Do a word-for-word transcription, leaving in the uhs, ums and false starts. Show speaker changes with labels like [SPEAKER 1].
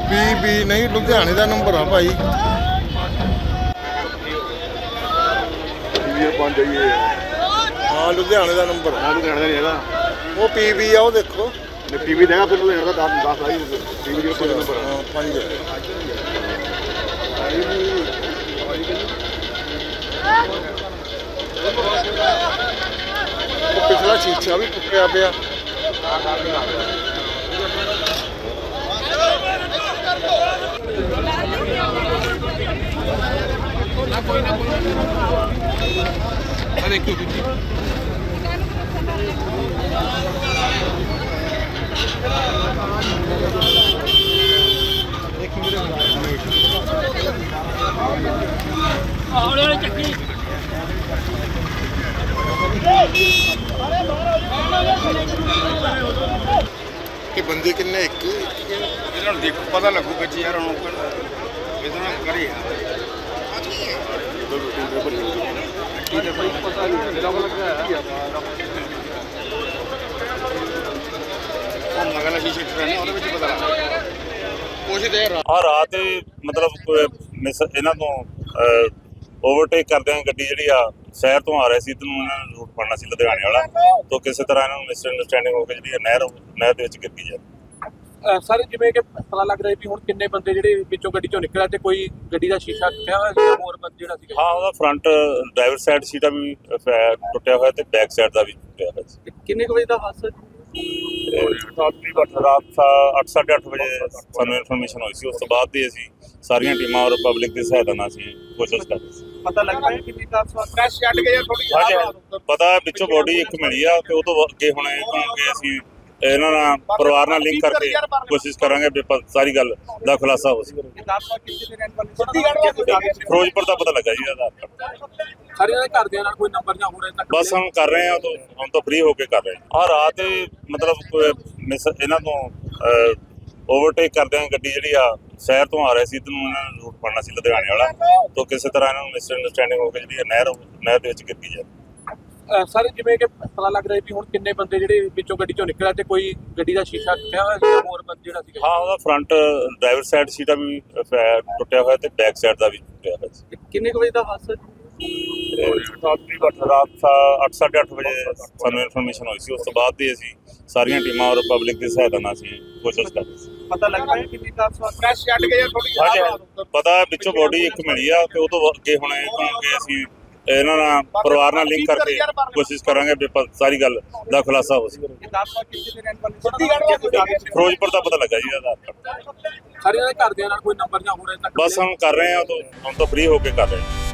[SPEAKER 1] P B नहीं लुधियाने का number है भाई। हाँ लुधियाने का नंबर है।
[SPEAKER 2] लुधियाने का
[SPEAKER 1] वो पी बी है वो देखो
[SPEAKER 2] पी बी देगा फिर लुधियाने का दस दस आई पी बी का नंबर
[SPEAKER 1] हाँ पाँच पिछला शीशा भी टुटिया पिया। ये बंदे किन्ने एक
[SPEAKER 2] देखो पता लगूगा जी यार इतना करे
[SPEAKER 3] हाँ रात मतलब इन्हों तो ओवरटेक करदे गड्डी जी आ शहर तो आ रहे थे इधर उन्होंने रूट फड़ना सी लुधियाने वाला तो किसी तरह इन्होंने मिसअंडरस्टैंडिंग हो गई जी नहर नहर दे विच गिरदी है।
[SPEAKER 4] सर जिवें कि पता लग रहा है भी हुण किन्ने बंदे जिहड़े विचों गड्डी चों निकलिया ते कोई गड्डी दा शीशा टुटिया होया सी होर बंदा जिहड़ा सी
[SPEAKER 3] हाँ उहदा फ्रंट ड्राइवर साइड सीटा भी टुटिया होया ते बैक साइड दा भी टुटिया होया सी।
[SPEAKER 4] किन्ने क बजे दा हादसा
[SPEAKER 3] रात अठ साढ़े अठ बजे सानूं इन्फॉर्मेशन हुई सी उस तो बाद भी असीं सारियां टीमां और पब्लिक की सहायता नाल असीं कोशिश कर रहे सी।
[SPEAKER 4] पता लग पाया किन्नी कार सवार क्रैश छड्ड के थोड़ी
[SPEAKER 3] पता विचों बॉडी एक मिली आ ते उह तों अगे हुण क्योंकि असीं इन्हां नाल परिवार नाल लिंक करके कोशिश करांगे भी सारी गल दा खुलासा हो सके। फिरोजपुर दा पता लगा जी आधार कार्ड
[SPEAKER 4] सारे घर दे नाल कोई नंबर जां होर तक
[SPEAKER 3] बस हम कर रहे हैं तो हम तो फ्री होके कर रहे हैं। हाँ रात मतलब इन्हां तो ओवरटेक करदे गड्डी जी आ शहर तो आ रहे थे इधर उन्होंने रूट फड़ना सी लुधियाने वाला तो किसी तरह इन्होंने मिसअंडरस्टैंडिंग हो गई जी नहर नहर दे विच गिरदी है।
[SPEAKER 4] सर जिवें कि पता लग रहा है भी हुण किन्ने बंदे जिहड़े विचों गड्डी चों निकलिया ते कोई गड्डी दा शीशा टुटिया होया सी होर बंदा जिहड़ा सी
[SPEAKER 3] हाँ उहदा फ्रंट ड्राइवर साइड सीटा भी टुटिया होया ते बैक साइड दा भी टुटिया होया सी।
[SPEAKER 4] किन्ने क बजे दा हादसा
[SPEAKER 3] रात अठ साढ़े अठ बजे सानूं इन्फॉर्मेशन हुई सी उस तो बाद भी असीं सारियां टीमां और पब्लिक की सहायता नाल असीं कोशिश कर रहे सी।
[SPEAKER 4] पता लग पाया किन्नी कार सवार क्रैश छड्ड के थोड़ी
[SPEAKER 3] पता विचों बॉडी एक मिली आ ते उह तों अगे हुण क्योंकि असीं इन्हां नाल परिवार नाल लिंक करके कोशिश करांगे भी सारी गल दा खुलासा हो सके। फिरोजपुर दा पता लगा जी आधार कार्ड
[SPEAKER 4] सारे घर दे नाल कोई नंबर जां होर तक
[SPEAKER 3] बस हम कर रहे हैं तो हम तो फ्री होके कर रहे हैं।